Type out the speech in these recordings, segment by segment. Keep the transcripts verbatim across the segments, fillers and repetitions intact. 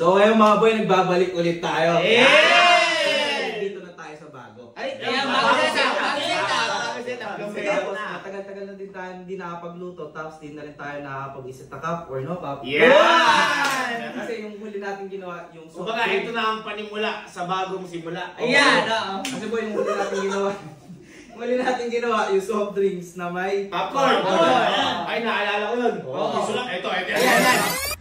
So ngayon mga boy, nagbabalik ulit tayo. Yeah! Dito na tayo sa bago. Ay, kaya bago setup, bago setup, bago setup. Tapos matagal-tagal na din tayo hindi nakapagluto, tapos di na rin tayo nakakapag-isip na cup or no cup. Yeah! Kasi yung huli natin ginawa, yung soft Kumbaga, drink. ito na ang panimula sa bagong simula. Ayan, oo. Kasi boy, yung huli natin ginawa, yung huli natin ginawa, yung soft drinks na may Popcorn! Popcorn. Ay, naalala ko yun. Oo. Gusto lang, ito, ito. Ayan, ayan.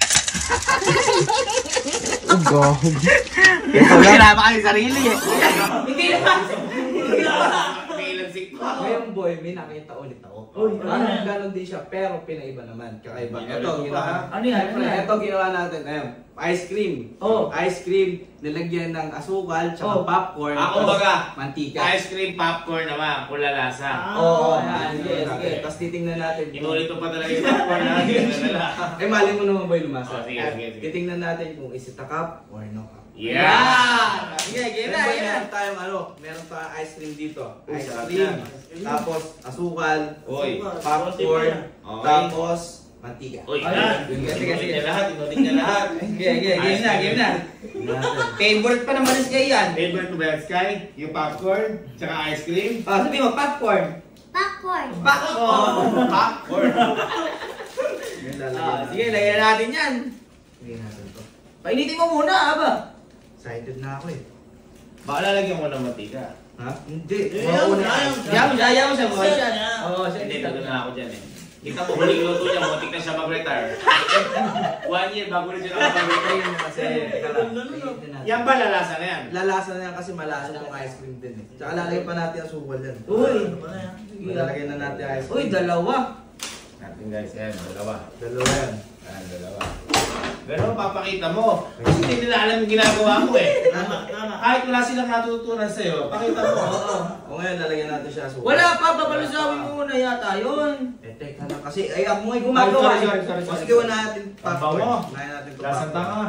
Ugo. Sira pa kami sarili eh. Hindi naman. Hindi naman. Pilansik pa. Ngayon boy, may nakita ulit ako. Uy, Parang ano yan? ganon din siya, pero pinaiba naman. Kakaiba. Hindi Ito, ulit ginawa. pa. Ano yan? Ano yan? Ito ginawa natin. Ayan, ice cream. Oh. Ice cream, nilagyan ng asukal, tsaka Oh. popcorn. Ako tapos baga, mantika. ice cream, popcorn naman, kulalasa. Ah. Oo, oh, ayan, sige, sige. sige. Tapos titingnan natin. Inulit mo pa talaga yung popcorn na nalala. Eh, mali mo naman boy lumasa. Oh, sige, sige, sige. Titingnan natin kung is it a cup or no cup. Yeah! Ayan. Sige, sige na, Meron sige na. meron tayong ano, meron pa ice cream dito. Uy, Ice sarap cream, yan. tapos asukal, Uy. popcorn, Okay. tapos mantika. Uy, Ayan. sige, Sige, sige, sige. sige. Lahat, inulit niya lahat. Sige, sige, game na, game na. Tingnan natin. Favorite pa naman is kayo yan. Favorite ko ba yan, Sky? Yung popcorn, tsaka ice cream? Oh, sabi mo, popcorn. Popcorn. Popcorn. Popcorn! Ngayon lalagyan Ah, natin. sige, lagyan natin yan. Lagyan natin to. Painitin mo muna, aba. Excited na ako eh. Baka lalagyan mo ng matika. Ha? Hindi. Eh, Mauna ayaw, ice cream. Ayaw mo siya, ayaw mo siya. Siya niya. Oo, siya. Hindi, doon na ako dyan eh. Kita mo, huling luto niya, muntik na siya mag-retire. One year bago rin siya nakapag-retire. Ayun na kasi. Teka lang. Tingnan natin. Yan ba lalasa na yan? Lalasa na yan kasi malasa tong ice cream din eh. Tsaka lalagyan pa natin ang sukal yan. Uy. Ano na yan? Lalagyan na natin ang ice cream. Uy, dalawa. Natin guys, yan, dalawa. Dalawa yan. Yan, dalawa. Pero papakita mo. Kasi hindi nila alam yung ginagawa mo eh. Tama, tama. Kahit wala silang natutunan sa'yo, pakita mo. Oo. O ngayon, lalagyan natin siya sukal. Wala pa, papalusawin mo muna yata yun. Eh, teka lang kasi. Ay, ako ngayon gumagawa. Sorry, sorry, sorry, O sorry. sige, unahin natin Ang popcorn. bango. Unahin natin ito Lasang popcorn. tanga.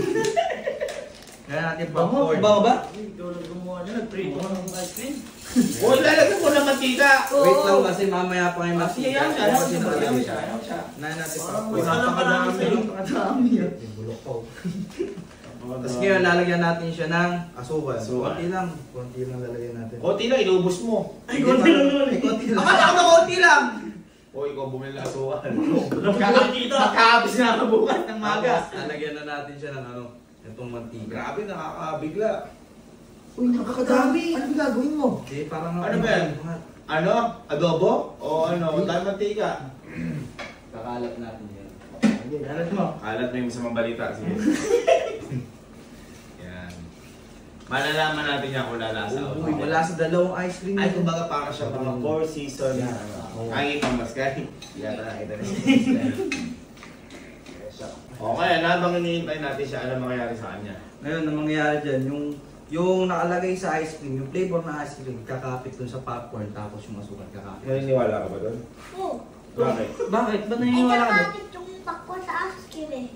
Unahin natin Bango, popcorn. bango ba? Ikaw lang gumawa niya. Nag-prito ka ng ice cream. Uy, lalagyan mo ng mantika. Wait lang kasi mamaya pa kayo Ah, sige, ayaw siya, ayaw siya, ayaw siya, ayaw siya. Unahin natin Parang popcorn. wala Napakadami. pa lang. Napakadami yan. Yung bulok ko. Tapos ngayon, lalagyan natin siya ng asukal. Asukal. Konti lang. Konti lang lalagyan natin. Konti lang, inubos mo. Ay, konti lang naman eh. Konti lang. Akala ko ba konti lang? O, ikaw bumili ng asukan. Nakakakita. Magkakabis na ako bukas ng maga. Tapos, lalagyan na natin siya ng ano, itong mantika. Grabe, nakakabigla. Uy, napakadami. Ano gagawin mo? Okay, parang Ano ba yan? Ano? Adobo? O ano? Dahil mantika? Kakalat natin yan. Sige, dalat mo. Kalat mo yung masamang balita. Sige. Yan. Malalaman natin yan kung lalasa o Uy, hindi. wala sa dalawang ice cream. Ay, kumbaga para siya mga four season. Yan. Ay, pang maskay. Yata nakita rin. Okay, habang hinihintay natin siya, ano mangyayari sa kanya? Ngayon, ang mangyayari dyan, yung yung nakalagay sa ice cream, yung flavor ng ice cream, kakapit dun sa popcorn, tapos yung asukal kakapit. Naniniwala ka ba doon? Oo. Bakit? Bakit? Ba't Eh, naniniwala ka doon? nakapit yung popcorn sa ice cream eh.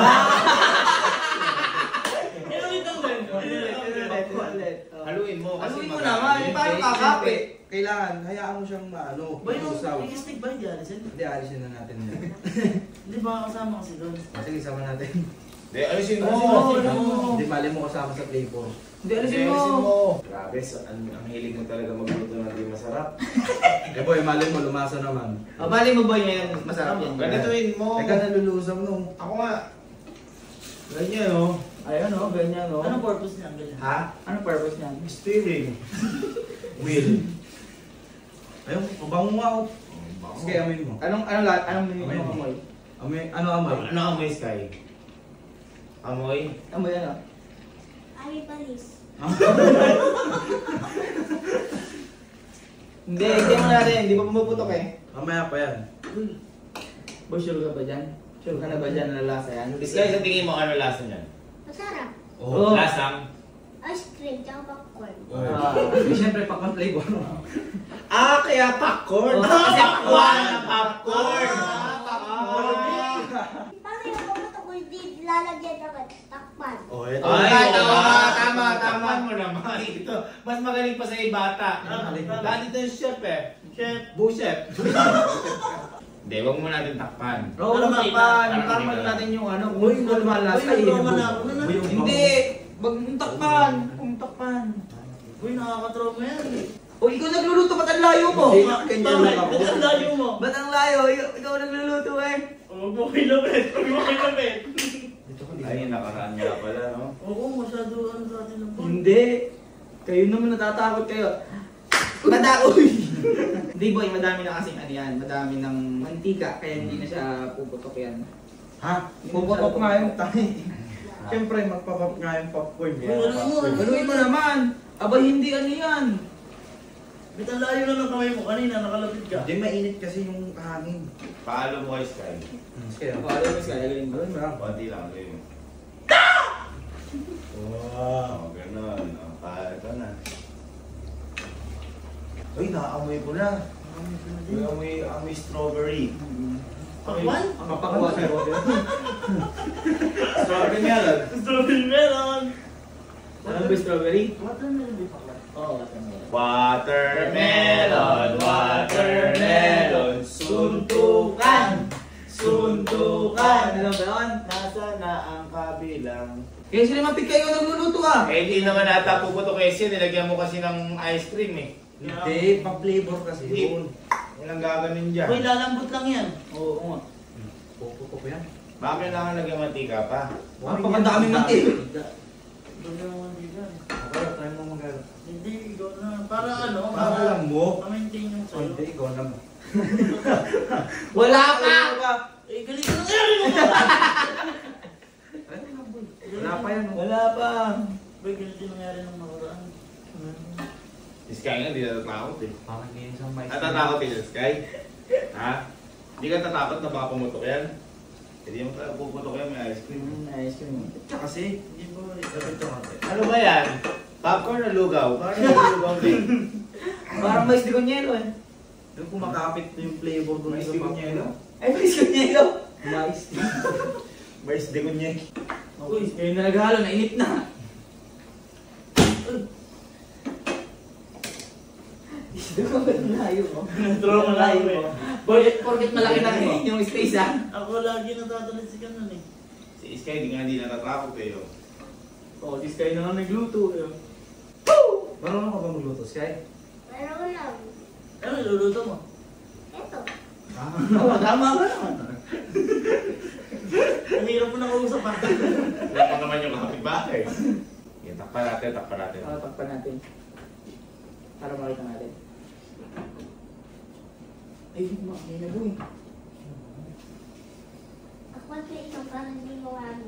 Inulitan mo. Haluin mo kasi Haluin mo mag- naman, eh, paano Eh, kakapit? siyempre, Kailangan, hayaan mo siyang ano, Ba yung usaw. stick ba hindi alisin? Hindi, alisin na natin yan. Hindi ba kasama kasi doon? Sige, sama natin. Hindi, alisin mo. Alisin mo, ano mo? Hindi, mali mo kasama sa flavor. Hindi, alisin Hindi, mo. alisin mo. Grabe, so, ang, ang hilig mo talaga magluto ng di masarap. Eh boy, mali mo, lumasa naman. O, bali mo ba yan? Masarap yan. Ganituin mo. Teka, nalulusaw no. Ako nga. Ganyan, oh. Ayun o, ganyan o. Anong purpose niya? Ganyan. Ha? Anong purpose niyan? Steering. Will. Ayun, mabango nga ako. Sige, amoy mo. Anong, anong lahat? Anong Amoy minimum mo. amoy? Amoy, ano amoy? Ano amoy, Sky? Amoy? Amoy ano? Ari panis. Hindi, hindi mo natin. Hindi pa pumuputok eh. Mamaya pa yan. Boy, sure ka ba dyan? Sure ka na ba dyan na lasa yan? Sky, sa tingin mo, ano lasa niyan? Masarap. Oo. Lasang? Ice cream tsaka popcorn. Ah. Eh, siyempre, pakon flavor. Ah, kaya popcorn. Oh, Kasi popcorn. pakwan na popcorn. Ah, popcorn. Paano yung pumunta ko hindi lalagyan ng takpan? Oh, ito. Ay, Ay, tama, oo. tama, tama. Takpan mo naman. Ito, mas magaling pa sa ibata. Ah, Dati ito yung chef eh. Chef. Bu chef. Hindi, huwag mo natin takpan. Oo, Para takpan. makita. Takpan natin yung ano. Uy, Kung kung lumalas uy, ay nagtrauma na ako. Uy, yung- Hindi! Wag mong takpan! Huwag mong takpan! Uy, nakakatrauma yan. O, ikaw nagluluto, ba't ang layo mo? Hindi, Ganyan bakit? lang ako. Ba't ang layo mo? Ba't ang layo? Ikaw, ikaw nagluluto eh. Huwag mo kilabit. Huwag mo kilabit. Ay, nakaraan nga pala, no? Oo, masyado ano sa atin ng phone. Hindi. Kayo naman natatakot kayo. Madaoy! Hindi boy, madami na kasing ano yan, madami ng mantika, kaya hindi na siya puputok yan. Ha? Puputok nga yung tayo. Siyempre, magpapap nga yung popcorn. Uy, ano mo? Galuin mo naman! Abay, hindi ano yan! Ba't ang layo na ng kamay mo kanina, nakalapit ka. Hindi, mainit kasi yung hangin. Paalo mo kay Sky. Kaya, O, alam mo siya, galing mo. gawin mo lang. Konti lang, gawin mo. Wow. Oh, ganun. Oh, pa, ito na. Uy, nakaamoy ko na. Uy, amoy, amoy strawberry. Pakwan? Ang kapakawa sa Strawberry melon. Strawberry meron. Alam mo ba yung strawberry? Watermelon di pakwan. Oo, watermelon. Watermelon, watermelon, suntukan, suntukan. Ano ba yun? Nasa na ang kabilang. Kaya sila mapit kayo nagluluto ah! Eh, di naman ata puputok kasi, nilagyan mo kasi ng ice cream eh. Hindi, pa-flavor kasi yun. Ilang gaganin dyan. Uy, lalambot lang yan. Oo, oo nga. Puputok ko yan. Bakit kailangan lagyan mantika pa? Napakadaming mantika. Doon naman dyan. Okay, try mo mag-ano. Hindi, ikaw na. Para ano? Para alam mo. Ma-maintain yung sa'yo. Hindi, ikaw na mo. Wala ka! Eh, galing ka na kaya mo! Wala pa yan. oh. Wala pa! Uy, ganito yung nangyari ng nakaraan. Si Sky nga, di natatakot eh. Bakit ngayon sa mic? Natatakot eh, si Sky? Ha? Hindi ka tatakot na baka pumutok yan? Hindi mo tayo puputok yan, may ice cream. Hmm, ayos ko mo. Ito kasi, hindi mo ito kasi. Ano ba yan? Popcorn na lugaw? Parang lugaw din. Parang mais de konyelo eh. Yung kumakapit yung flavor doon Mais sa de popcorn. Conyelo? Ay, mais konyelo! Mais. Mais de kunye. Uy, kayo na naghalo, nainit na. Isda ko ba layo mo? Trauma na ako eh. Porket, porket malaki na rin yung space ah. Ako lagi natatalit si Kanon eh. Si Sky, di nga hindi natatakot eh. oh. Oo, dis kayo na nga nagluto eh. Marunong ka ba magluto, Sky? Meron lang. Ano niluluto mo? Ito. Ah. Oo, tama ka naman. Ang hirap mo na kausap ah. Wala pa naman yung kapitbahay. Yan, takpan natin, takpan natin. Para takpan natin. Para makita natin. Ay, may na boy. Ako ang kaisang para hindi mo ano.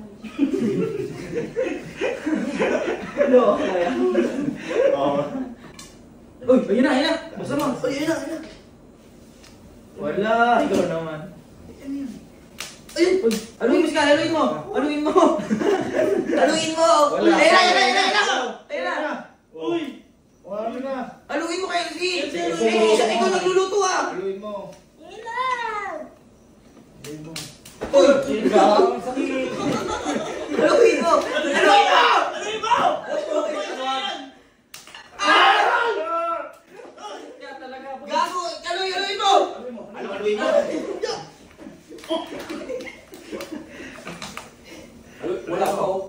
Ano? Kaya? Oo. Uy, ayun na, ayun na. Basta mo. Uy, ayun na, ayun na. Wala. Ikaw naman. Ano yun? Ayun! Uy, aluin mo, Sky, aluin mo! Aluin mo! Aluin mo! Wala. Ayun na, ayun na, ayun na, ayun na! Ayun na! Uy! Wala na. Aluin mo kayo, Rizky! Kasi Eh, aluin mo. siya, ikaw nagluluto ah! Haluin mo. Ilaw! Uy! Sakit! Aluin mo! Aluin mo! Ano ba? Gago! Aluin, aluin mo! Ano, haluin mo? Wala pa ako.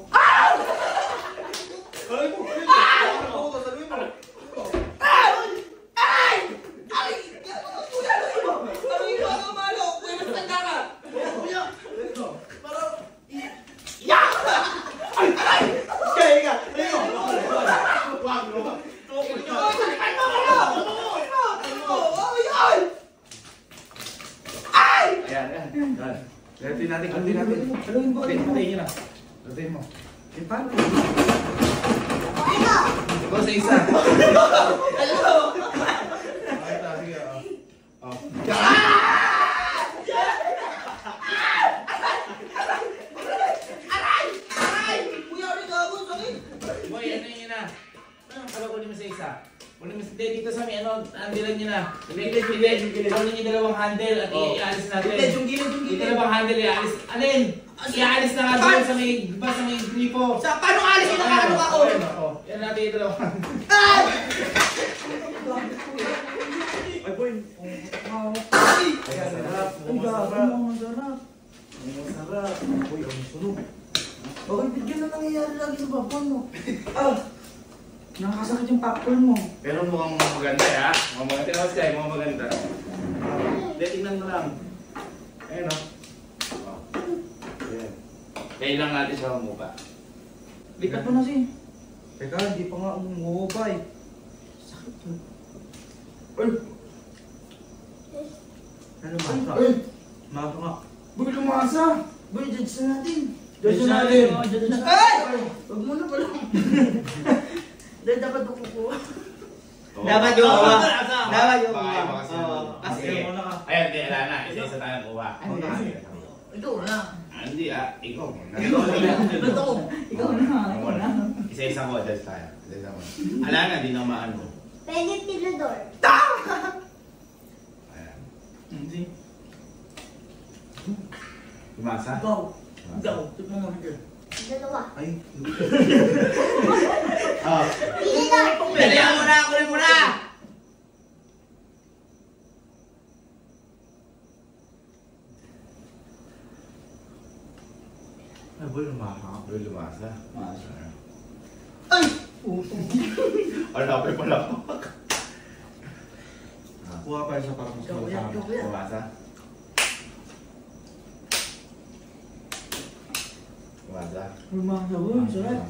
Haluin mo. Haluin mo. Ay! Ay! Ay! Kuya, aluin mo! Aluin mo! Ano malo? Kuya, mas tanda ka! Kuya! Parang... Yak! Ay! Ay! Sky, ka. Ayun. Wag mo. Ay, mo! Ano? Ay! Ay! Ay! Ayan, ayan. Yan. Ganti natin, ganti natin. Aluin mo! Patayin, patayin nyo na. Ganti mo. Eh, paano? Ito! Ikaw sa isa. Ano? Ito, sige. oh. Oh. Aray! Aray! Kuya, ano gago? Sakit! Boy, ano yun na? Ano ko mo sa isa? Kunin mo sa dito sa amin, ano, handilan nyo na. Gilid, gilid, gilid. Kunin nyo dalawang handle at Oh. i-alis natin. Gilid, yung gilid, yung Yung gilid. dalawang handle, i-alis. Alin? I-alis na nga doon sa may, ba sa may gripo. Sa paano alis yung nakaano ako? Ayun, ako. Yan natin yung dalawang handle. Ay! Ay, boy. Ay! Masarap. Ay, gago mo, masarap. Masarap. Uy, ang sunog. Bakit bigyan na nangyayari lagi sa popcorn mo? Ah! Nakakasakit yung popcorn mo. Pero mukhang maganda ha. Mukhang maganda. Tingnan mo Sky, mukhang maganda. Hindi, tingnan mo lang. Ayun o. Oh. Ayan. Kailang natin siya umupa. Likat mo na si. Teka, hindi pa nga umuupa eh. Sakit yun. Uy! Ano masa? Ay! Masa nga. Boy, lumasa! Boy, judge na natin. Judge na natin. Oh, judge na. Ay! Huwag mo na pala. Dahil dapat kukuha. Oo. Dapat yung Oo. kuha. Oo. Dapat yung Baka kuha. iba kasi Oo. yung- Kasi Sige. muna ka. Ayan, di, wala na. Isa-isa tayo kuha. Ano na? Ikaw na. Ah, Hindi ah, ikaw. Ba't ako? Ikaw na, ikaw na. Isa-isa ko, judge tayo. Isa-isa ko. Ala na, di na maano. Pwede tinador. Ayan. Hindi. Lumasa? Ikaw. Ikaw. Tignan mo dyan. Dalawa. Ay, hindi. Ah. Pili na. Pilihan mo na, kunin mo na! Ay, boy, lumaka. Uy, lumasa. Lumasa. Ay! Ala, pa pala. Kuha pa isa para mas Ikaw, kuya. Ikaw, malutang. kuya. Lumasa. Lumasa. Lumasa, boy. Sarap.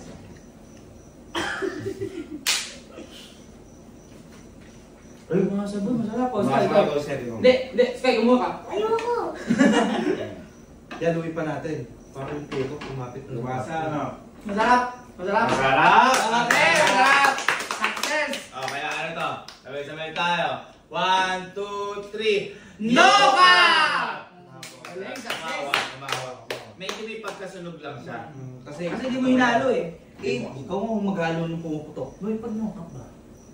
Ay, Lumasa, boy. Masarap. Oh, Sky, Lumasa ikaw. ako, Sky. Hindi, hindi. Sky, kumuha ka. Ayoko. yan, luwi pa natin. Para yung peko, kumapit na. Lumasa, ano? Masarap. Masarap. Masarap! Okay, masarap. Success. Oh, kaya ano to? Sabay-sabay tayo. One, two, three. Noka! Galing, success. Umawa, umawa. Medyo may pagkasunog lang siya. Mm, Kasi, Kasi di mo hinalo eh. Eh, ikaw mo maghalo ng pumuputok. Boy, pag nokap ba?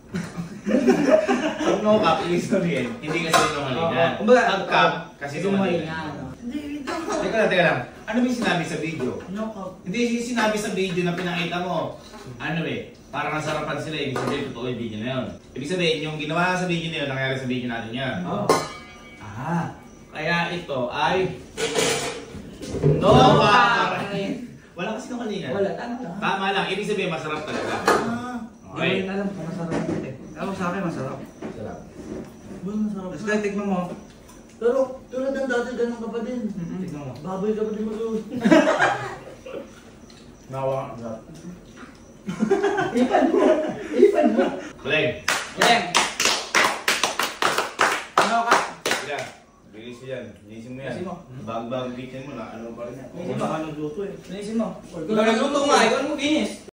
Pag no cap, ibig sabihin, hindi kasi sinungalingan. Oo. Kumbaga, Pag cap, kasi sinungalingan. Hindi, ito. Teka lang, teka lang. Ano ba yung sinabi sa video? Nokap. Hindi yung sinabi sa video na pinakita mo. Ano eh, parang nasarapan sila, ibig sabihin, totoo yung video na yun. Ibig sabihin, yung ginawa sa video na yun, nangyari sa video natin yan. Oo. Ah, kaya ito ay... No No cap. cap! Wala kasi nungalingan. Wala, tama lang. Tama lang, ibig sabihin, masarap talaga. Ah. Hindi Okay. ko rin alam kung masarap ito eh. Ako sa akin, masarap. Masarap. Boy, masarap. Tapos kaya tignan mo. Pero, tulad ng dati, ganun ka pa din. Tignan mo. Baboy ka pa din mag-uwi. Nawa. Masarap. Ipan mo. Ipan mo. Balik. Yan. Ano ka? Sila. Bilis yan. Bilisin mo yan. Bilisin mo. Bag-bag, bitin mo na. Ano pa rin yan. Hindi ba ka nagluto eh. Naisip mo. Ikaw nagluto nga, ikaw mo ginis.